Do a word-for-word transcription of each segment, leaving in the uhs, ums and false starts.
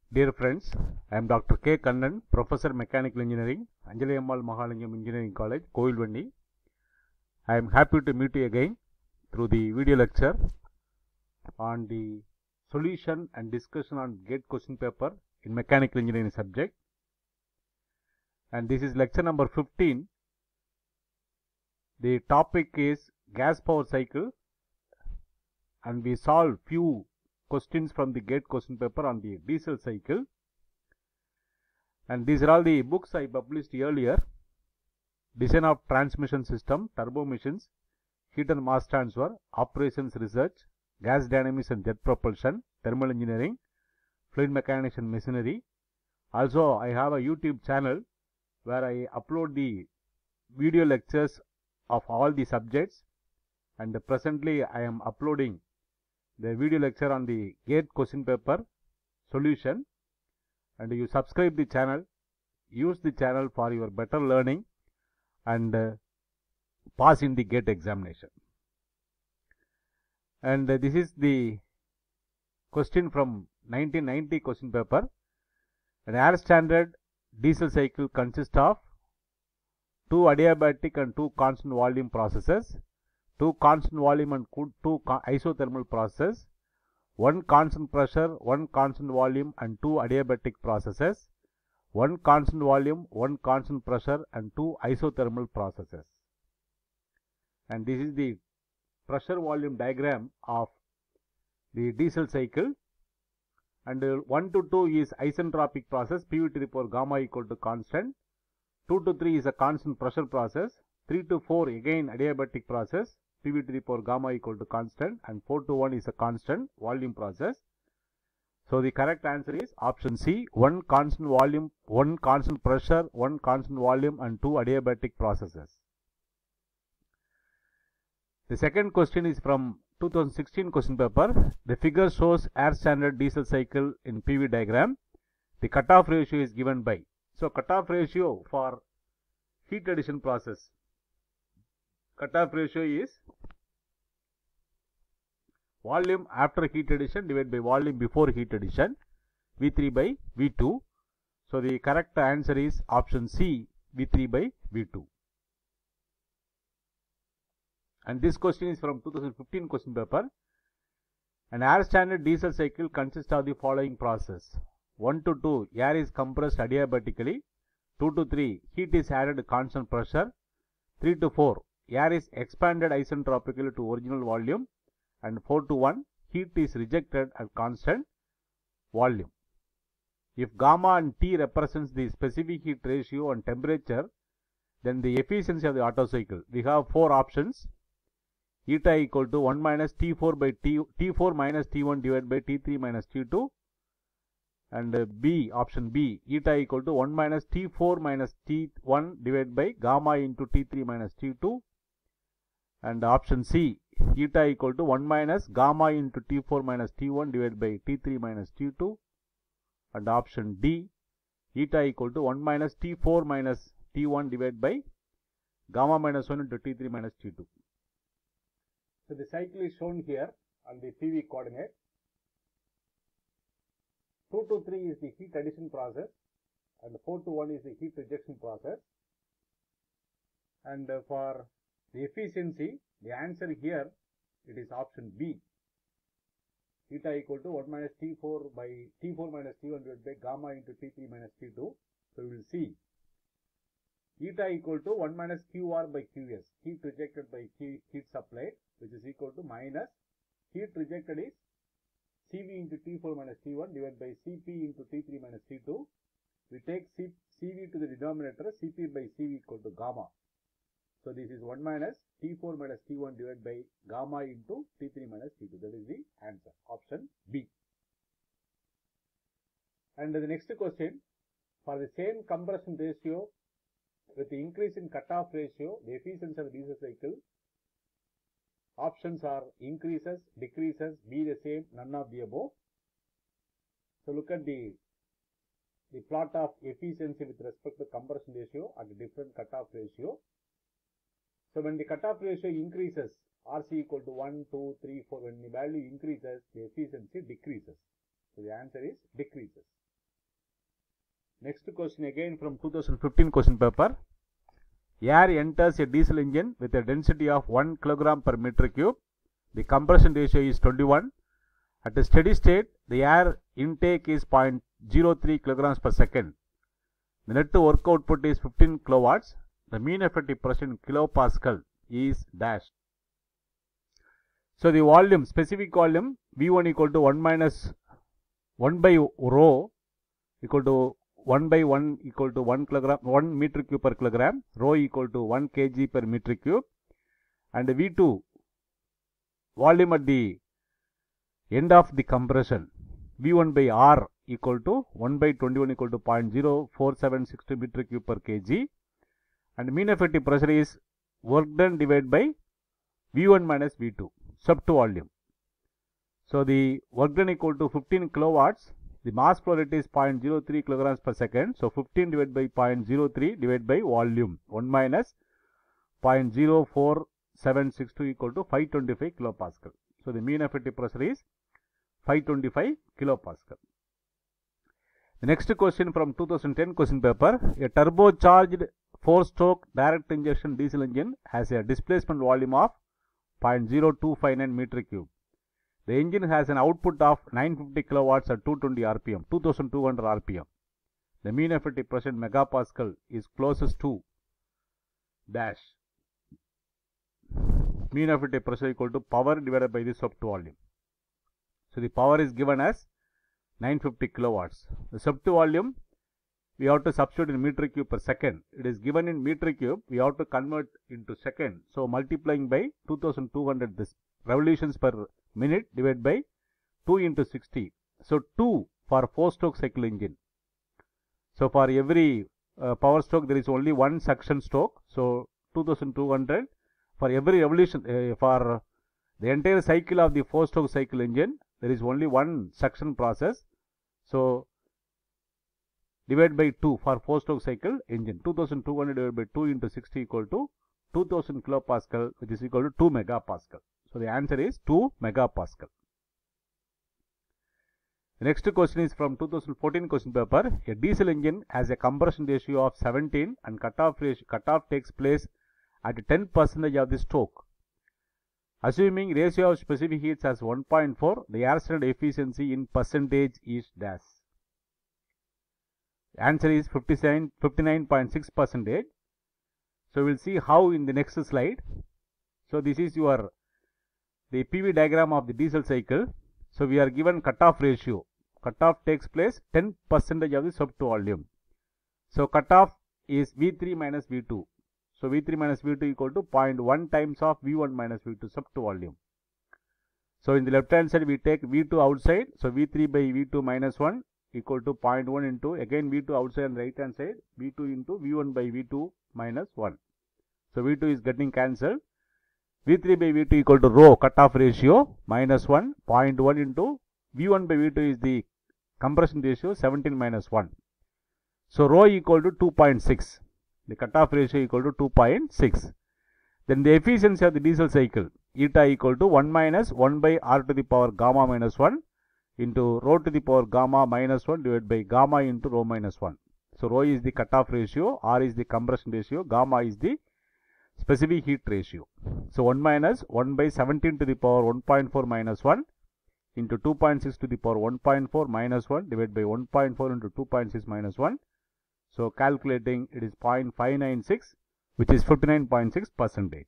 Dear friends, I am Doctor K. Kannan, Professor Mechanical Engineering, Anjali Ammal Mahalingam Engineering College, Kovilvandi. I am happy to meet you again through the video lecture on the solution and discussion on GATE question paper in Mechanical Engineering subject. And this is lecture number fifteen. The topic is gas power cycle, and we solve few questions from the GATE question paper on the diesel cycle. And these are all the books I published earlier: Design of Transmission System, Turbo Machines, Heat and Mass Transfer, Operations Research, Gas Dynamics and Jet Propulsion, Thermal Engineering, Fluid Mechanics and Machinery. Also, I have a YouTube channel where I upload the video lectures of all the subjects, and presently I am uploading the video lecture on the GATE question paper solution. And you subscribe the channel, use the channel for your better learning and uh, pass in the GATE examination. And uh, this is the question from nineteen ninety question paper. An air standard diesel cycle consists of two adiabatic and two constant volume processes, two constant volume and two isothermal processes, one constant pressure, one constant volume and two adiabatic processes, one constant volume, one constant pressure and two isothermal processes. And this is the pressure volume diagram of the diesel cycle. And uh, one to two is isentropic process, P V to the power gamma equal to constant. two to three is a constant pressure process. three to four again adiabatic process, P V to the power gamma equal to constant, and four to one is a constant volume process. So the correct answer is option C, one constant volume, one constant pressure, one constant volume and two adiabatic processes. The second question is from two thousand sixteen question paper. The figure shows air standard diesel cycle in P V diagram. The cutoff ratio is given by. So cutoff ratio for heat addition process. Cutoff ratio is volume after heat addition divided by volume before heat addition, V three by V two. So the correct answer is option C, V three by V two. And this question is from two thousand fifteen question paper. An air standard diesel cycle consists of the following process. one to two, air is compressed adiabatically. two to three, heat is added constant pressure. three to four, air is expanded isentropically to original volume. And four to one, heat is rejected at constant volume. If gamma and T represents the specific heat ratio and temperature, then the efficiency of the Otto cycle. We have four options. Eta equal to one minus T four by T, T4 minus T one divided by T three minus T two. And uh, B, option B, eta equal to one minus T four minus T one divided by gamma into T three minus T two. And option C, eta equal to one minus gamma into T four minus T one divided by T three minus T two. And option D, eta equal to one minus T four minus T one divided by gamma minus one into T three minus T two. So the cycle is shown here on the P V coordinate. two to three is the heat addition process and four to one is the heat rejection process. And uh, for the efficiency, the answer here, it is option B. Eta equal to one minus T four by T four minus T one divided by gamma into T three minus T two. So we will see eta equal to one minus Q R by Q S, heat rejected by heat supplied, which is equal to minus heat rejected is C V into T four minus T one divided by C P into T three minus T two. We take C, CV to the denominator, C P by C V equal to gamma. So this is one minus T four minus T one divided by gamma into T three minus T two. That is the answer, option B. And the next question, for the same compression ratio with the increase in cutoff ratio, the efficiency of the diesel cycle, options are increases, decreases, be the same, none of the above. So look at the, the plot of efficiency with respect to compression ratio at a different cutoff ratio. So when the cutoff ratio increases, R C equal to one, two, three, four, when the value increases, the efficiency decreases. So the answer is decreases. Next question again from two thousand fifteen question paper. Air enters a diesel engine with a density of one kilogram per meter cube. The compression ratio is twenty-one. At a steady state, the air intake is zero point zero three kilograms per second. The net work output is fifteen kilowatts. The mean effective pressure in kilopascal is dash. So the volume, specific volume V one equal to one minus one by rho equal to one by one equal to one kilogram, one meter cube per kilogram, rho equal to one kg per meter cube, and V two volume at the end of the compression V one by R equal to one by twenty-one equal to zero point zero four seven six two meter cube per kg, and mean effective pressure is work done divided by V one minus V two sub to volume. So the work done equal to fifteen kilowatts. The mass flow rate is zero point zero three kilograms per second. So fifteen divided by zero point zero three divided by volume, one minus zero point zero four seven six two equal to five hundred twenty-five kilopascal. So the mean effective pressure is five hundred twenty-five kilopascal. The next question from two thousand ten question paper. A turbocharged four-stroke direct injection diesel engine has a displacement volume of zero point zero two five nine meter cube. The engine has an output of nine hundred fifty kilowatts at two hundred twenty R P M, two thousand two hundred R P M. The mean effective pressure in megapascal is closest to dash. Mean effective pressure equal to power divided by the sub to volume. So the power is given as nine hundred fifty kilowatts. The sub to volume we have to substitute in meter cube per second. It is given in meter cube. We have to convert into second. So multiplying by two thousand two hundred this revolutions per minute divided by two into sixty. So two for four stroke cycle engine. So for every uh, power stroke there is only one suction stroke. So two thousand two hundred for every revolution uh, for the entire cycle of the four stroke cycle engine there is only one suction process. So divided by two for four stroke cycle engine. two thousand two hundred divided by two into sixty equal to two thousand kilopascal, which is equal to two megapascal. So the answer is two megapascal. The next question is from two thousand fourteen question paper. A diesel engine has a compression ratio of seventeen and cutoff ratio, cutoff takes place at ten percent of the stroke. Assuming ratio of specific heats as one point four, the air standard efficiency in percentage is dash. The answer is fifty-nine point six percent. So we will see how in the next slide. So this is your the P V diagram of the diesel cycle. So we are given cutoff ratio. Cutoff takes place ten percent of the sub to volume. So cutoff is V three minus V two. So V three minus V two equal to zero point one times of V one minus V two sub to volume. So in the left hand side we take V two outside. So V three by V two minus one equal to zero point one into again V two outside and right hand side V two into V one by V two minus one. So V two is getting cancelled. V three by V two equal to rho cutoff ratio minus one, zero point one into V one by V two is the compression ratio seventeen minus one. So rho equal to two point six. The cutoff ratio equal to two point six. Then the efficiency of the diesel cycle eta equal to one minus one by R to the power gamma minus one into rho to the power gamma minus one divided by gamma into rho minus one. So rho is the cutoff ratio, R is the compression ratio, gamma is the specific heat ratio. So one minus one by seventeen to the power one point four minus one into two point six to the power one point four minus one divided by one point four into two point six minus one. So calculating it is zero point five nine six, which is fifty-nine point six percentage.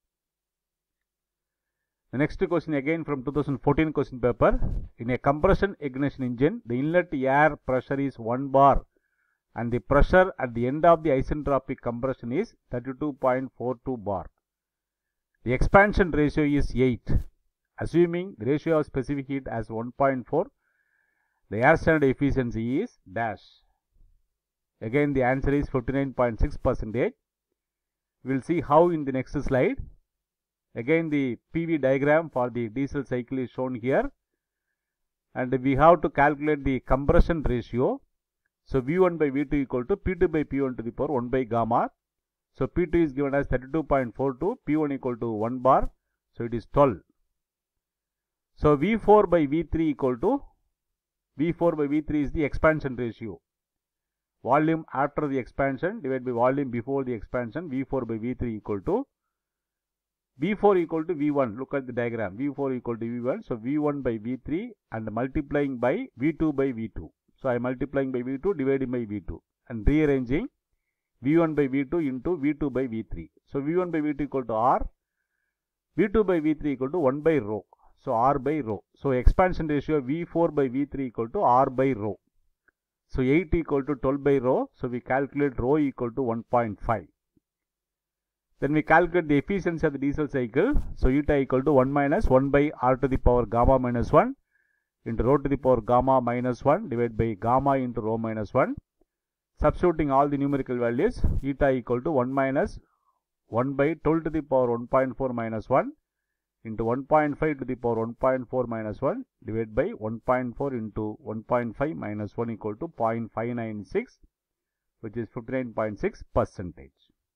The next question again from two thousand fourteen question paper. In a compression ignition engine, the inlet air pressure is one bar and the pressure at the end of the isentropic compression is thirty-two point four two bar. The expansion ratio is eight. Assuming the ratio of specific heat as one point four, the air standard efficiency is dash. Again the answer is fifty-nine point six percent. We will see how in the next slide. Again the P V diagram for the diesel cycle is shown here, and we have to calculate the compression ratio. So V one by V two equal to P two by P one to the power one by gamma. So P two is given as thirty-two point four two, P one equal to one bar, so it is twelve. So V four by V three equal to V four by V three is the expansion ratio. volume after the expansion divided by volume before the expansion, V four by V three equal to V four equal to V one. Look at the diagram. V four equal to V one. So V one by V three and multiplying by V two by V two. So I am multiplying by V two dividing by V two and rearranging V one by V two into V two by V three. So V one by V two equal to R. V two by V three equal to one by rho. So R by rho. So expansion ratio V four by V three equal to R by rho. So eight equal to twelve by rho. So we calculate rho equal to one point five. Then we calculate the efficiency of the diesel cycle. So eta equal to one minus one by R to the power gamma minus one into rho to the power gamma minus one divided by gamma into rho minus one. Substituting all the numerical values, eta equal to one minus one by twelve to the power one point four minus one into one point five to the power one point four minus one divided by one point four into one point five minus one equal to zero point five nine six, which is fifty-nine point six percentage.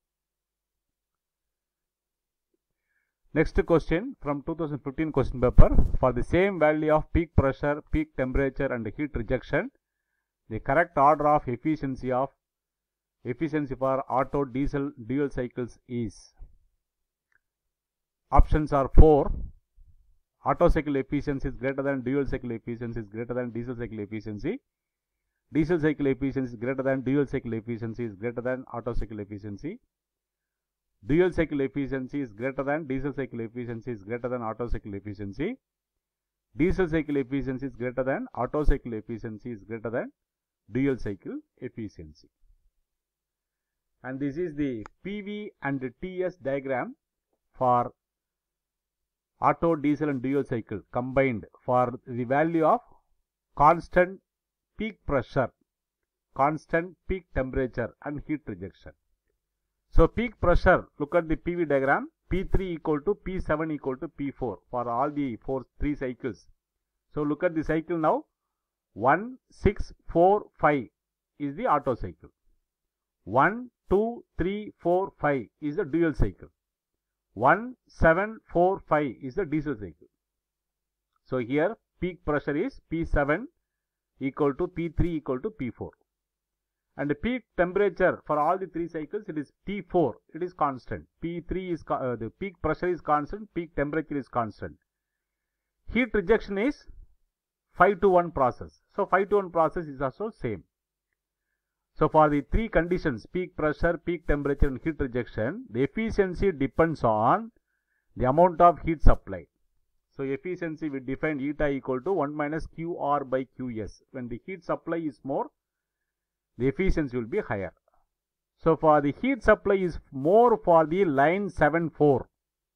Next question from two thousand fifteen question paper. For the same value of peak pressure, peak temperature and heat rejection, the correct order of efficiency of efficiency for auto diesel dual cycles is. Options are four. Auto cycle efficiency is greater than dual cycle efficiency is greater than diesel cycle efficiency. Diesel cycle efficiency is greater than dual cycle efficiency is greater than auto cycle efficiency. Dual cycle efficiency is greater than diesel cycle efficiency is greater than auto cycle efficiency. Diesel cycle efficiency is greater than auto cycle efficiency is greater than dual cycle efficiency. And this is the P V and T S diagram for auto, diesel and dual cycle combined for the value of constant peak pressure, constant peak temperature and heat rejection. So peak pressure, look at the P V diagram, P three equal to P seven equal to P four for all the four three cycles. So look at the cycle now. one, six, four, five is the auto cycle. one, two, three, four, five is the dual cycle. one, seven, four, five is the diesel cycle. So here peak pressure is P seven equal to P three equal to P four. And the peak temperature for all the three cycles, it is T four, it is constant. P three is, uh, the peak pressure is constant, peak temperature is constant. Heat rejection is five to one process. So five to one process is also same. So for the three conditions, peak pressure, peak temperature and heat rejection, the efficiency depends on the amount of heat supplied. So efficiency we define eta equal to one minus Q R by Q S. When the heat supply is more, the efficiency will be higher. So for the heat supply is more for the line seven four.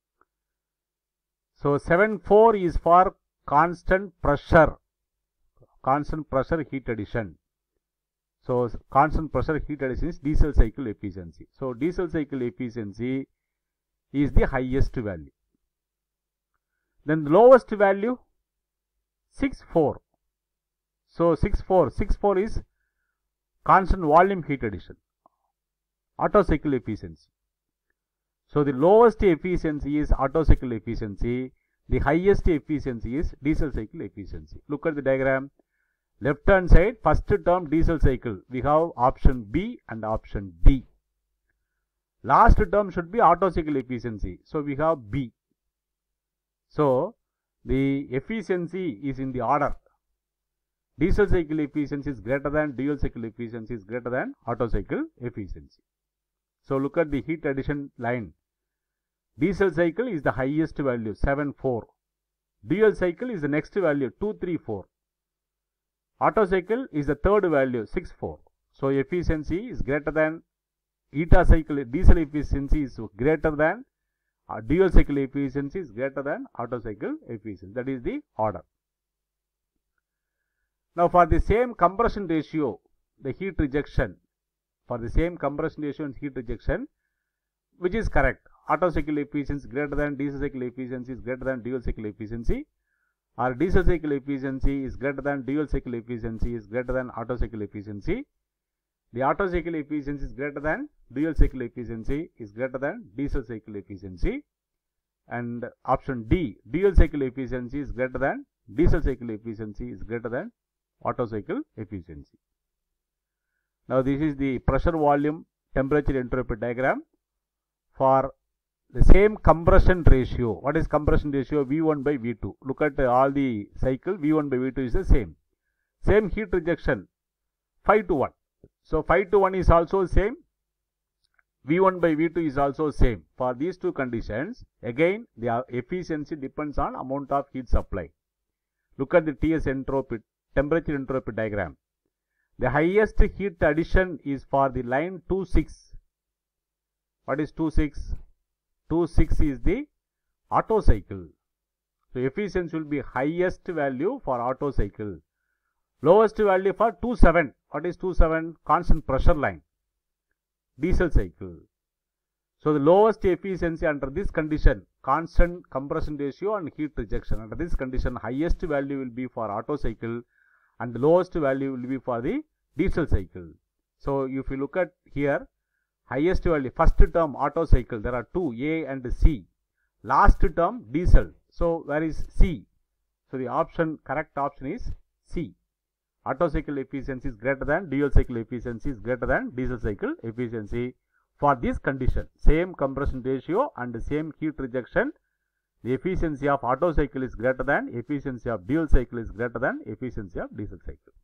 So seven four is for constant pressure, constant pressure heat addition. So constant pressure heat addition is diesel cycle efficiency. So diesel cycle efficiency is the highest value. Then the lowest value six four. So six four, six four is constant volume heat addition, auto cycle efficiency. So the lowest efficiency is auto cycle efficiency, the highest efficiency is diesel cycle efficiency. Look at the diagram. Left hand side, first term diesel cycle, we have option B and option D. Last term should be auto cycle efficiency, so we have B. So the efficiency is in the order. Diesel cycle efficiency is greater than dual cycle efficiency is greater than auto cycle efficiency. So look at the heat addition line. Diesel cycle is the highest value seven four. Dual cycle is the next value two three four. Auto cycle is the third value six four. So efficiency is greater than eta cycle, diesel efficiency is greater than uh, dual cycle efficiency is greater than auto cycle efficiency. That is the order. Now for the same compression ratio, the heat rejection, for the same compression ratio and heat rejection, which is correct? Auto cycle efficiency greater than diesel cycle efficiency is greater than dual cycle efficiency, or diesel cycle efficiency is greater than dual cycle efficiency is greater than auto cycle efficiency. The auto cycle efficiency is greater than dual cycle efficiency is greater than diesel cycle efficiency. And option D, dual cycle efficiency is greater than diesel cycle efficiency is greater than auto cycle efficiency. Now this is the pressure volume temperature entropy diagram for the same compression ratio. What is compression ratio? V one by V two. Look at all the cycle, V one by V two is the same. Same heat rejection, five to one. So five to one is also same. V one by V two is also same. For these two conditions, again the efficiency depends on amount of heat supply. Look at the T S entropy, temperature entropy diagram. The highest heat addition is for the line two six. What is two six? two six is the Otto cycle. So efficiency will be highest value for Otto cycle. Lowest value for two seven. What is two seven? Constant pressure line. Diesel cycle. So the lowest efficiency under this condition, constant compression ratio and heat rejection. Under this condition, highest value will be for Otto cycle and the lowest value will be for the diesel cycle. So if you look at here, highest value, first term Otto cycle, there are two, A and C. Last term diesel. So where is C? So the option, correct option is C. Otto cycle efficiency is greater than dual cycle efficiency is greater than diesel cycle efficiency. For this condition, same compression ratio and the same heat rejection, the efficiency of Otto cycle is greater than efficiency of dual cycle is greater than efficiency of diesel cycle.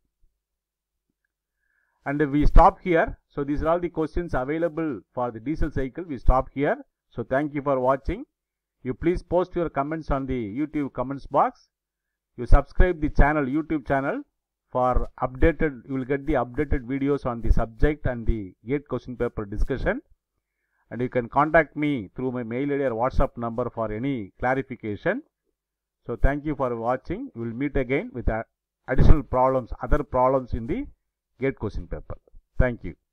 And we stop here. So these are all the questions available for the diesel cycle. We stop here. So thank you for watching. You please post your comments on the YouTube comments box. You subscribe the channel, YouTube channel. For updated, you will get the updated videos on the subject and the GATE question paper discussion. And you can contact me through my mail I D or WhatsApp number for any clarification. So thank you for watching. We will meet again with additional problems, other problems in the GATE question paper. Thank you.